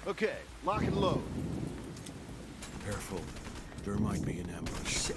Okay, lock and load. Careful. There might be an ambush. Shit.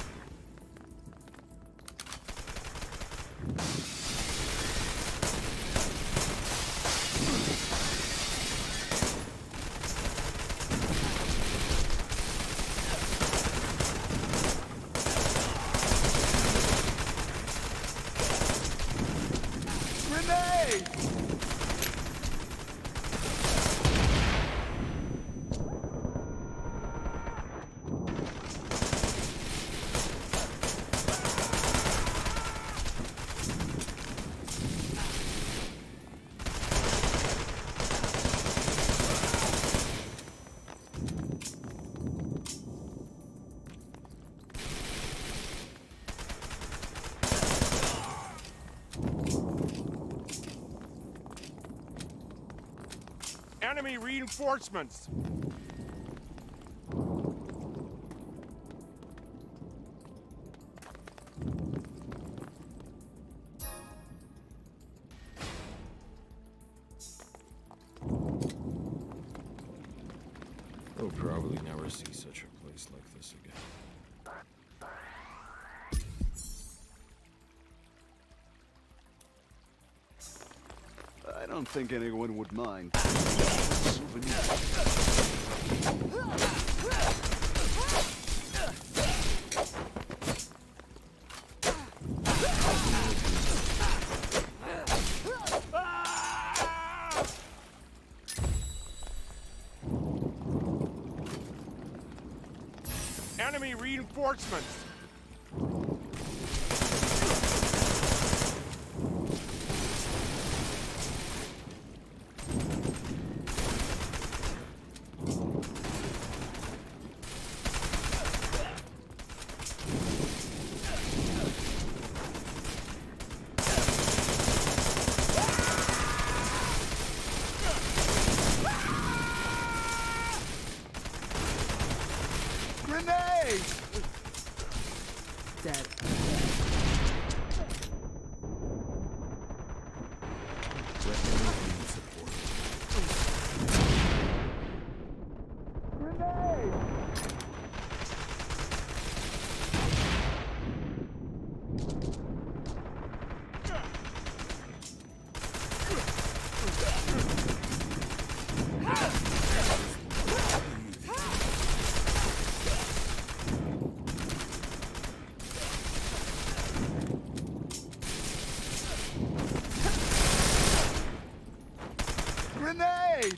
Enemy reinforcements! We'll probably never see such a place like this again. I don't think anyone would mind. Enemy reinforcements! Dead. Grenade!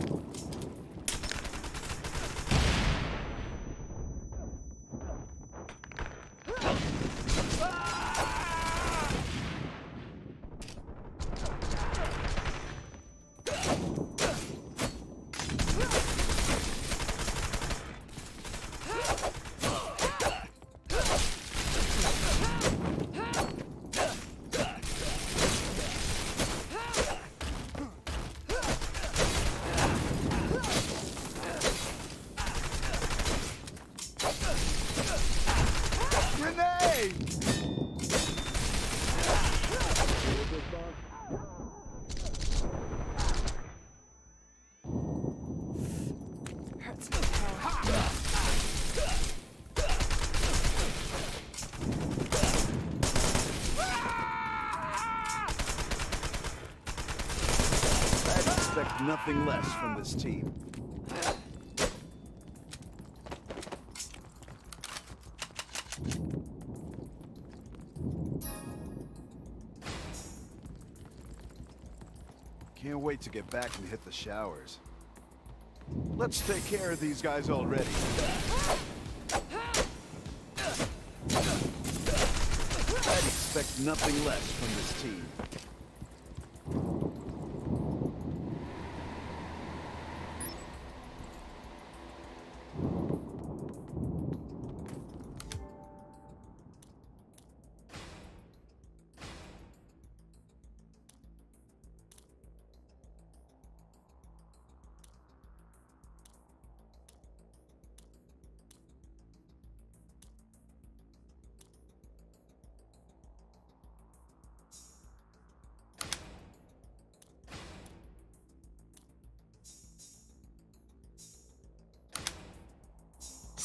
Expect nothing less from this team. Can't wait to get back and hit the showers. Let's take care of these guys already. I'd expect nothing less from this team.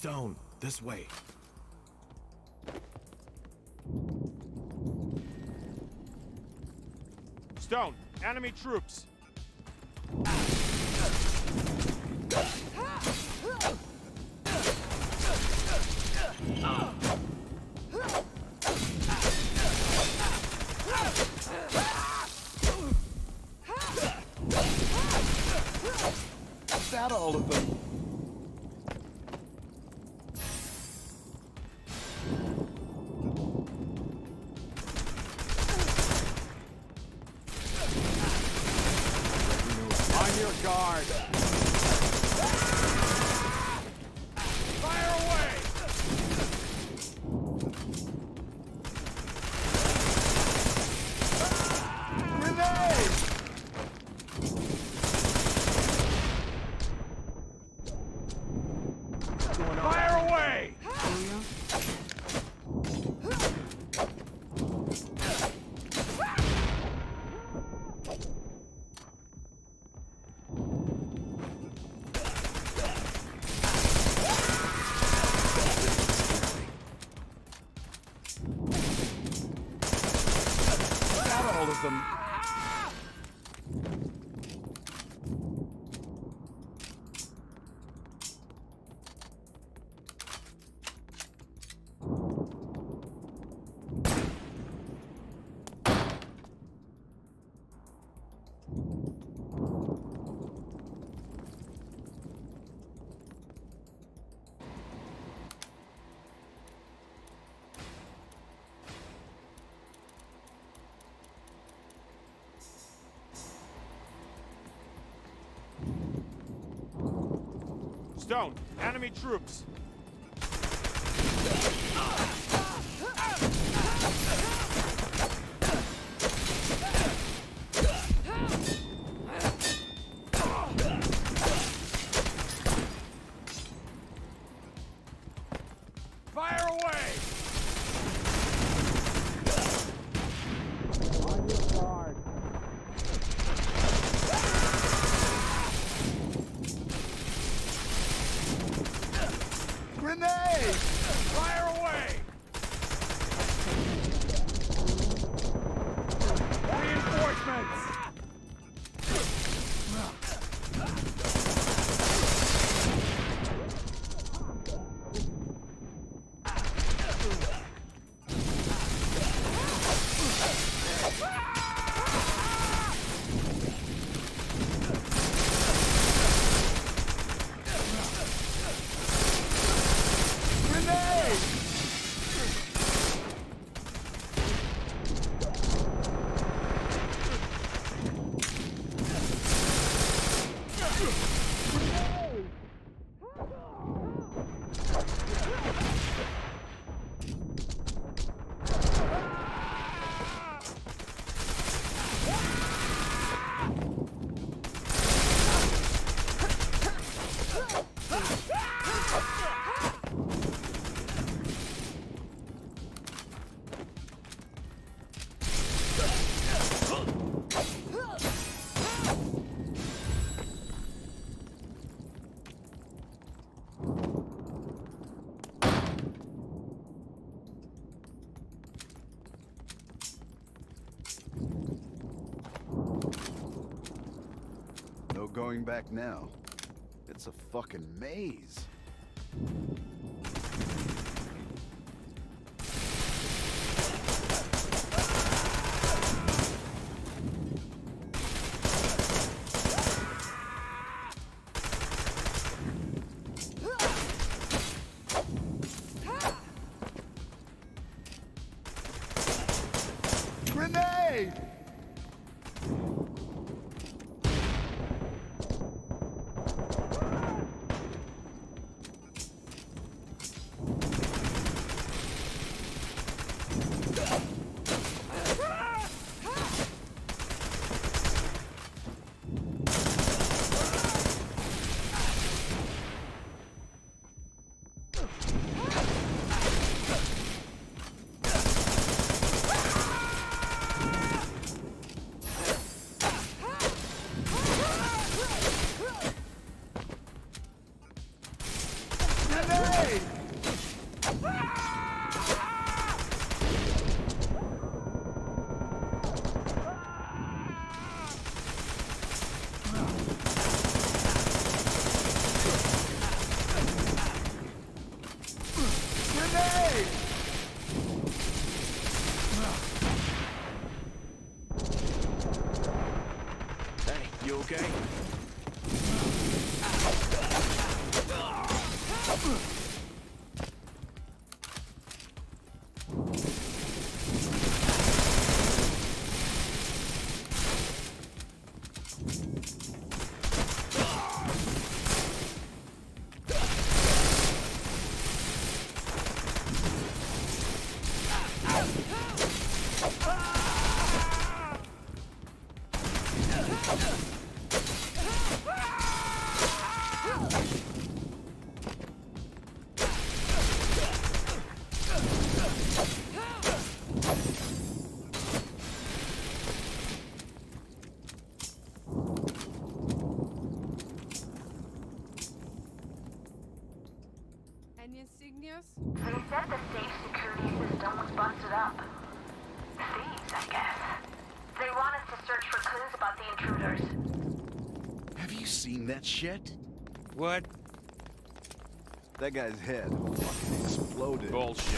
Stone, this way. Stone, enemy troops. Is that all of them? On your guard. Fire away! Grenade! Fire away! Is that all of them? Stone, enemy troops. Fire away! On your guard. Grenade! Fire away! Reinforcements! Grenade! No going back now. It's a fucking maze. Grenade! insignias? They said the safe security system was busted up. Thieves, I guess. They want us to search for clues about the intruders. Have you seen that shit? What? That guy's head fucking exploded. Bullshit.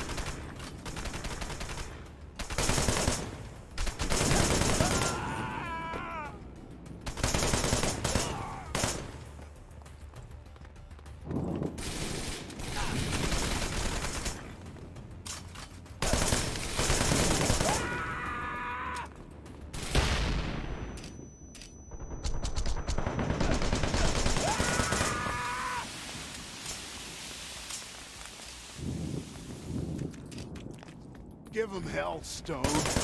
Give him hell, Stone.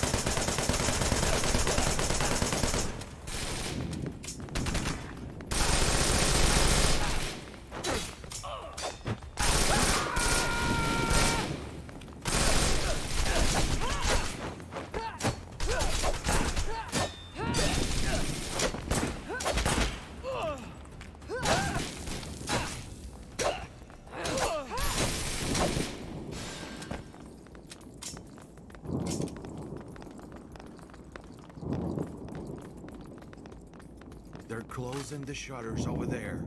They're closing the shutters over there.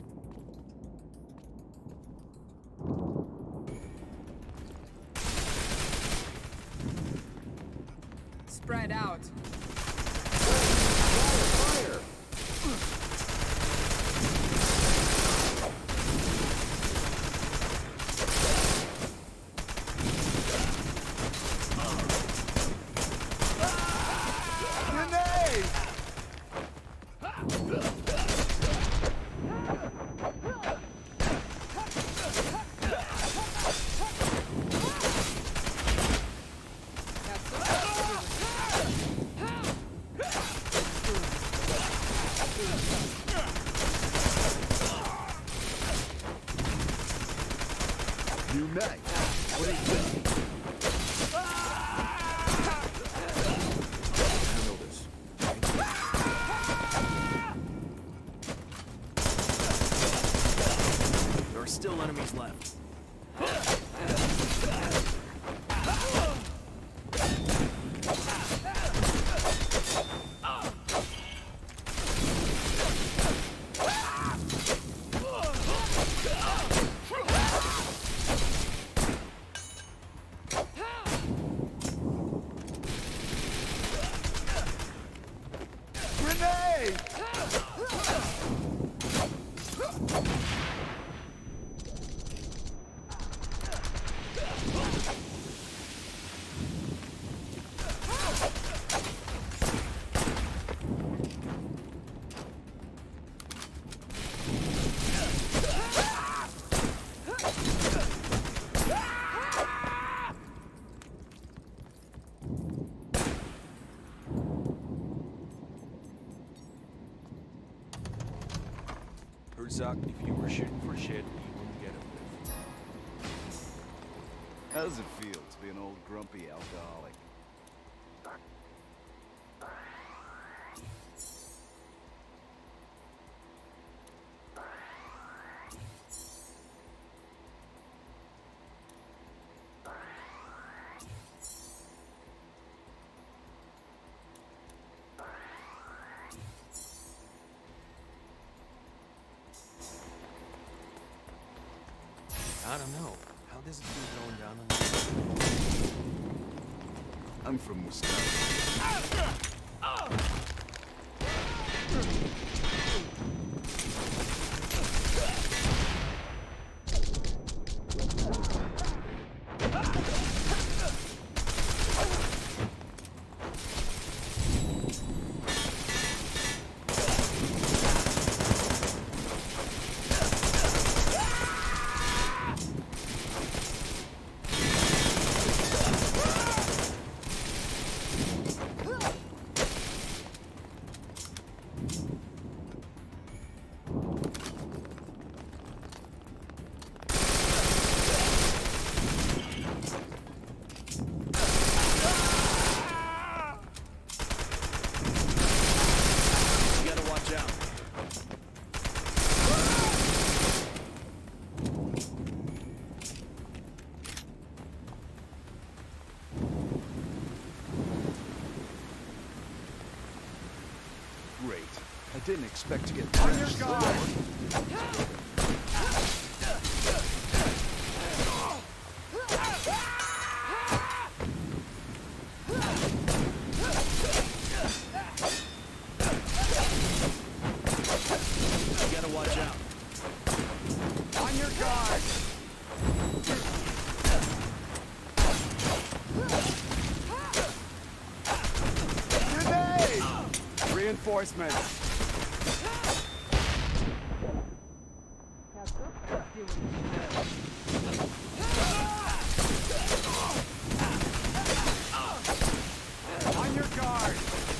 Spread out. Fire! Grenade! Unite! What do you think? Handle this. There are still enemies left. Grenade! Zuck, if you were shooting for shit, you wouldn't get a whiff. How does it feel to be an old grumpy alcoholic? I don't know. How this is going down on the... I'm from Wisconsin. Didn't expect to get On your drenched. guard! You gotta watch out. On your guard! Grenade! Reinforcements! On your guard!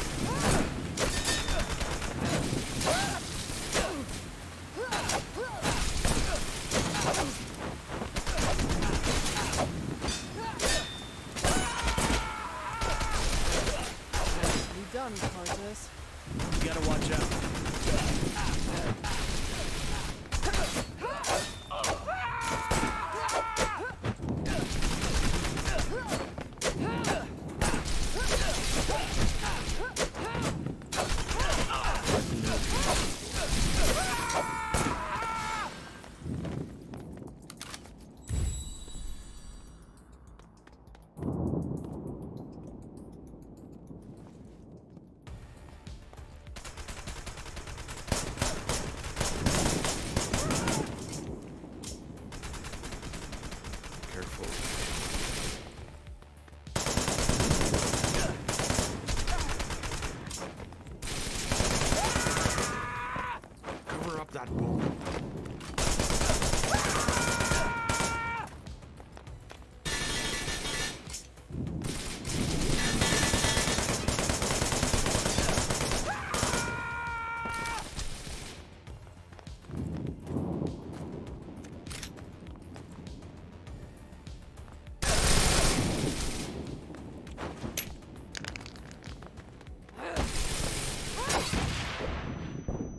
You done, Cortez? You gotta watch out. Careful. Cover up that boom.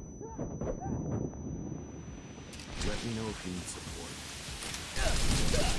Let me know if you need support.